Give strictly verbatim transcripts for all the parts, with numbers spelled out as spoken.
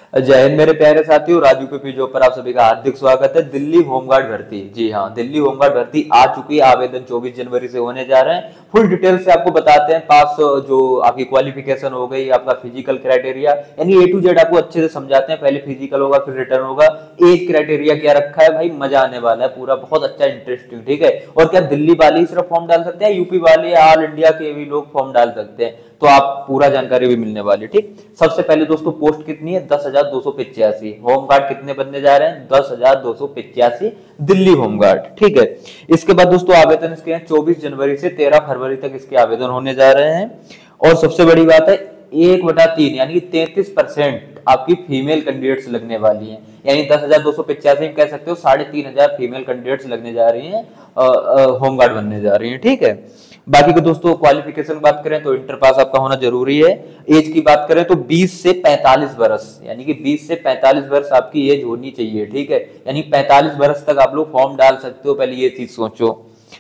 जय हिंद मेरे प्यारे साथियों, राजू के पी जॉब पर आप सभी का हार्दिक स्वागत है। दिल्ली होमगार्ड भर्ती, जी हाँ, दिल्ली होमगार्ड भर्ती आ चुकी है। आवेदन चौबीस जनवरी से होने जा रहे हैं। फुल डिटेल से आपको बताते हैं। पास जो आपकी क्वालिफिकेशन हो गई, आपका फिजिकल क्राइटेरिया, यानी ए टू जेड आपको अच्छे से समझाते हैं। पहले फिजिकल होगा, फिर रिटर्न होगा। एज क्राइटेरिया क्या रखा है भाई, मजा आने वाला है पूरा, बहुत अच्छा इंटरेस्टिंग, ठीक है। और क्या दिल्ली वाले ही सिर्फ फॉर्म डाल सकते हैं? यूपी वाले, ऑल इंडिया के भी लोग फॉर्म डाल सकते हैं। तो आप पूरा जानकारी भी मिलने वाली, ठीक। सबसे पहले दोस्तों पोस्ट कितनी है? दस हजार दो सौ पिचासी। होमगार्ड कितने बनने जा रहे हैं? दस हजार दो सौ पिचासी दिल्ली होमगार्ड, ठीक है। इसके बाद दोस्तों आवेदन इसके हैं चौबीस जनवरी से तेरह फरवरी तक इसके आवेदन होने जा रहे हैं। और सबसे बड़ी बात है, एक बटा तीन यानी कि तैंतीस परसेंट आपकी फीमेल कैंडिडेट्स लगने वाली हैं। यानी दस हजार दो सौ पिचासी में कह सकते हो साढ़े तीन हजार फीमेल कैंडिडेट्स लगने जा रही हैं, होमगार्ड बनने जा रही हैं, ठीक है। बाकी के दोस्तों क्वालिफिकेशन की बात करें तो इंटर पास आपका होना जरूरी है। एज की बात करें तो बीस से पैंतालीस वर्ष, यानी कि बीस से पैंतालीस वर्ष आपकी एज होनी चाहिए, ठीक है। यानी पैंतालीस वर्ष तक आप लोग फॉर्म डाल सकते हो, पहले ये चीज सोचो।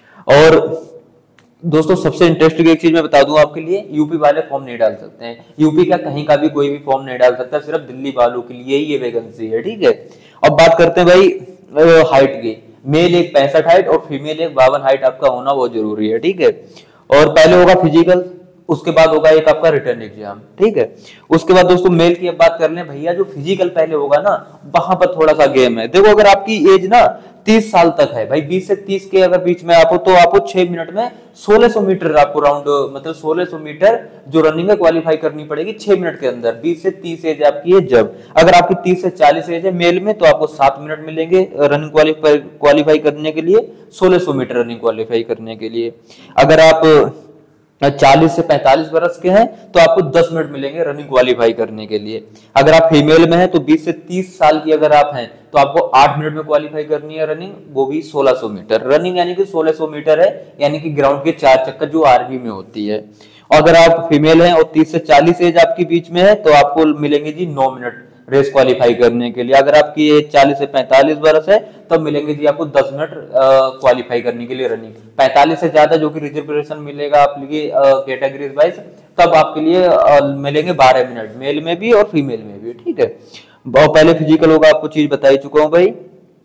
और दोस्तों सबसे इंटरेस्टिंग एक चीज मैं बता दूं आपके लिए, यूपी वाले फॉर्म नहीं डाल सकते हैं। यूपी का कहीं का भी कोई भी फॉर्म नहीं डाल सकता, सिर्फ दिल्ली वालों के लिए ही ये वैकेंसी है, ठीक है। अब बात करते हैं भाई हाइट की। मेल एक पैंसठ हाइट और फीमेल एक बावन हाइट आपका होना बहुत जरूरी है, ठीक है। और पहले होगा फिजिकल, उसके बाद होगा एक आपका रिटर्न एग्जाम, ठीक है। उसके बाद दोस्तों मेल की अब बात कर लें भैया, जो फिजिकल पहले होगा ना, वहां पर थोड़ा सा गेम है। देखो अगर आपकी एज ना तीस साल तक है भाई, बीस से तीस के अगर बीच में आप हो तो आपको छह मिनट में सोलह सौ मीटर आपको राउंड, मतलब सोलह सौ मीटर जो रनिंग है क्वालिफाई करनी पड़ेगी छह मिनट के अंदर। बीस से तीस एज आपकी है जब, अगर आपकी तीस से चालीस एज है मेल में तो आपको सात मिनट मिलेंगे रनिंग क्वालिफाई क्वालिफाई करने के लिए, सोलह सौ मीटर रनिंग क्वालिफाई करने के लिए। अगर आप चालीस से पैंतालीस वर्ष के हैं तो आपको दस मिनट मिलेंगे रनिंग क्वालिफाई करने के लिए। अगर आप फीमेल में हैं तो बीस से तीस साल की अगर आप हैं तो आपको आठ मिनट में क्वालिफाई करनी है रनिंग, वो भी सोलह सौ मीटर रनिंग, यानी कि सोलह सौ मीटर है, यानी कि ग्राउंड के चार चक्कर जो आर्मी में होती है। अगर आप फीमेल हैं और तीस से चालीस एज आपकी बीच में है तो आपको मिलेंगे जी नौ मिनट रेस क्वालिफाई करने के लिए। अगर आपकी एज चालीस से पैंतालीस वर्ष है तब मिलेंगे जी आपको दस मिनट क्वालिफाई करने के लिए रनिंग। पैंतालीस से ज्यादा जो कि रिजर्वेशन मिलेगा आपके कैटेगरीज वाइज, तब आपके लिए आ, मिलेंगे बारह मिनट, मेल में भी और फीमेल में भी, ठीक है। पहले फिजिकल होगा, आपको चीज बता ही चुका हूं भाई।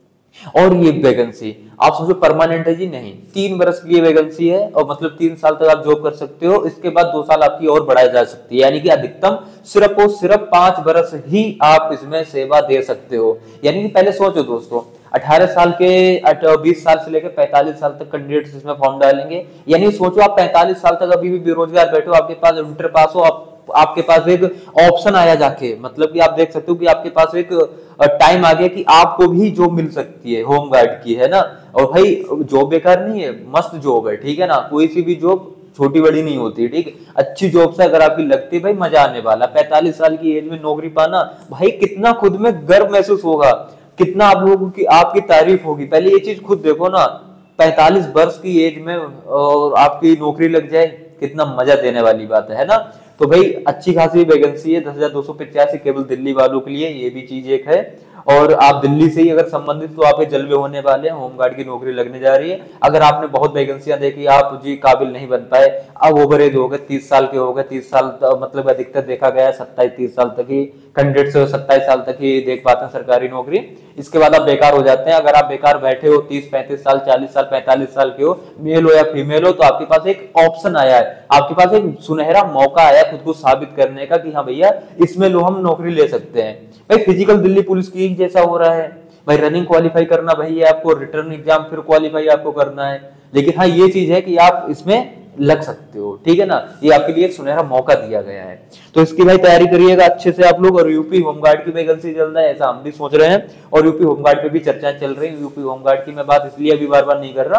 और ये वैकेंसी आप सोचो परमानेंट है जी? नहीं, तीन वर्ष की ये वैकेंसी है और मतलब तीन साल तक आप जॉब कर सकते हो। इसके बाद दो साल आपकी और बढ़ाई जा सकती है, यानी कि अधिकतम सिर्फ और सिर्फ पांच वर्ष ही आप इसमें सेवा दे सकते हो। यानी कि पहले सोचो दोस्तों, अठारह साल के बीस साल से लेकर पैंतालीस साल तक कैंडिडेट्स इसमें फॉर्म डालेंगे। यानी सोचो आप पैंतालीस साल तक अभी भी बेरोजगार बैठे हो, आपके पास इंटर पास हो, आप आपके पास एक ऑप्शन आया जाके, मतलब कि आप देख सकते हो कि आपके पास एक टाइम आ गया कि आपको भी जॉब मिल सकती है होमगार्ड की, है ना। और भाई जॉब बेकार नहीं है, मस्त जॉब है, ठीक है ना। कोई सी भी जॉब छोटी बड़ी नहीं होती, ठीक है। अच्छी जॉब से अगर आपकी लगती है भाई मजा आने वाला। पैंतालीस साल की एज में नौकरी पाना भाई, कितना खुद में गर्व महसूस होगा, कितना आप लोगों की आपकी तारीफ होगी। पहले ये चीज खुद देखो ना, पैंतालीस वर्ष की एज में और आपकी नौकरी लग जाए, कितना मजा देने वाली बात है ना। तो भाई अच्छी खासी वैकेंसी है, दस हजार दो सौ पिचासी केवल दिल्ली वालों के लिए, ये भी चीज एक है। और आप दिल्ली से ही अगर संबंधित तो आप जलवे होने वाले हैं, होमगार्ड की नौकरी लगने जा रही है। अगर आपने बहुत वैकेंसियां देखी, आप जी काबिल नहीं बन पाए, अब ओवर एज हो गए, तीस साल के हो गए, तीस साल मतलब अधिकतर देखा गया है सत्ताईस तीस साल तक ही कैंडिडेट सत्ताईस साल तक ही देख पाते हैं सरकारी नौकरी। इसके बाद आप बेकार हो जाते हैं। अगर आप बेकार बैठे हो, तीस पैंतीस साल, चालीस साल, पैंतालीस साल के हो, मेल हो या फीमेल हो, तो आपके पास एक ऑप्शन आया है, आपके पास एक सुनहरा मौका आया खुद को साबित करने का कि हाँ भैया इसमें लो हम नौकरी ले सकते हैं। भाई फिजिकल दिल्ली पुलिस की जैसा हो रहा है भाई, रनिंग क्वालिफाई करना भाई है आपको, रिटर्न एग्जाम फिर क्वालिफाई आपको करना है। लेकिन हाँ ये चीज है कि आप इसमें लग सकते हो, ठीक है ना। ये आपके लिए एक सुनहरा मौका दिया गया है, तो इसकी भाई तैयारी करिएगा अच्छे से आप लोग। और यूपी होमगार्ड की वैकेंसी चल रहा है ऐसा हम भी सोच रहे हैं, और यूपी होमगार्ड पे भी चर्चाएं चल रही है। यूपी होमगार्ड की मैं बात इसलिए अभी बार बार नहीं कर रहा,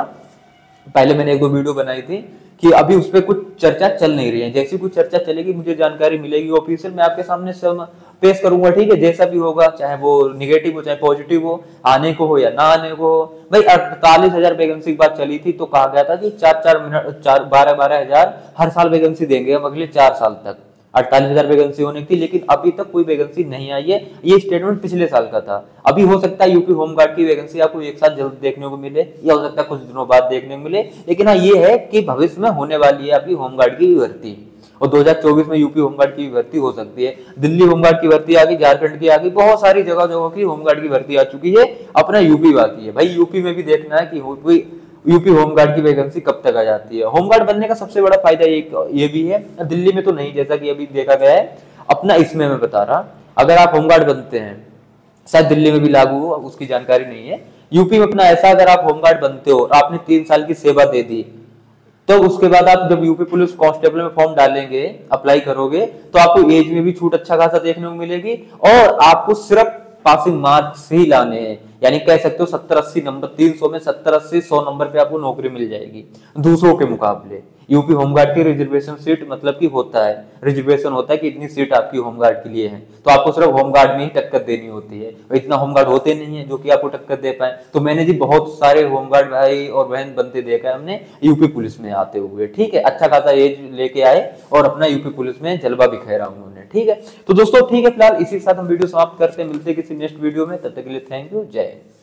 पहले मैंने एक दो वीडियो बनाई थी कि अभी उस पर कुछ चर्चा चल नहीं रही है। जैसी कुछ चर्चा चलेगी, मुझे जानकारी मिलेगी ऑफिशियल, मैं आपके सामने सब पेश करूंगा, ठीक है। जैसा भी होगा, चाहे वो निगेटिव हो चाहे पॉजिटिव हो, आने को हो या ना आने को हो। भाई अड़तालीस हजार वैकेंसी की बात चली थी तो कहा गया था कि चार चार मिनट चार बारह बारह हजार हर साल वैकेंसी देंगे हम अगले चार साल तक। अड़तालीस हजार वैकेंसी होने की थी, लेकिन अभी तक कोई वैकेंसी नहीं आई है। ये स्टेटमेंट पिछले साल का था। अभी हो सकता है यूपी होमगार्ड की वैकेंसी आपको एक साथ जल्द देखने को मिले, या हो सकता है कुछ दिनों बाद देखने को मिले। लेकिन हाँ ये है कि भविष्य में होने वाली है आपकी होमगार्ड की भर्ती। और दो हज़ार चौबीस में यूपी होमगार्ड की भर्ती हो सकती है। दिल्ली होमगार्ड की भर्ती आ गई, झारखंड की आ गई, बहुत सारी जगह जगह की होमगार्ड की भर्ती आ चुकी है। अपना यूपी बाकी है भाई, यूपी में भी देखना है कि यूपी होमगार्ड की वैकेंसी कब तक आ जाती है। होमगार्ड बनने का सबसे बड़ा फायदा ये ये भी है, दिल्ली में तो नहीं, जैसा कि अभी देखा गया है अपना, इसमें मैं बता रहा, अगर आप होमगार्ड बनते हैं, शायद दिल्ली में भी लागू हो, उसकी जानकारी नहीं है, यूपी में अपना ऐसा, अगर आप होमगार्ड बनते हो और आपने तीन साल की सेवा दे दी, तो उसके बाद आप जब यूपी पुलिस कांस्टेबल में फॉर्म डालेंगे, अप्लाई करोगे, तो आपको एज में भी छूट अच्छा खासा देखने को मिलेगी और आपको सिर्फ पासिंग मार्क्स ही लाने हैं, यानी कह सकते हो सत्तर अस्सी नंबर, तीन सौ में सत्तर अस्सी सौ नंबर पे आपको नौकरी मिल जाएगी दूसरों के मुकाबले। यूपी होमगार्ड की रिजर्वेशन सीट मतलब कि होता है, रिजर्वेशन होता है कि इतनी सीट आपकी होमगार्ड के लिए है, तो आपको सिर्फ होमगार्ड में ही टक्कर देनी होती है, इतना होमगार्ड होते नहीं है जो कि आपको टक्कर दे पाए। तो मैंने जी बहुत सारे होमगार्ड भाई और बहन बनते देखा है हमने यूपी पुलिस में आते हुए, ठीक है, अच्छा खासा एज लेके आए और अपना यूपी पुलिस में जलवा बिखेरा उन्होंने, ठीक है। तो दोस्तों ठीक है, फिलहाल इसी के साथ हम वीडियो समाप्त करते हैं, मिलते हैं किसी नेक्स्ट वीडियो में, तब तक के लिए थैंक यू, जय।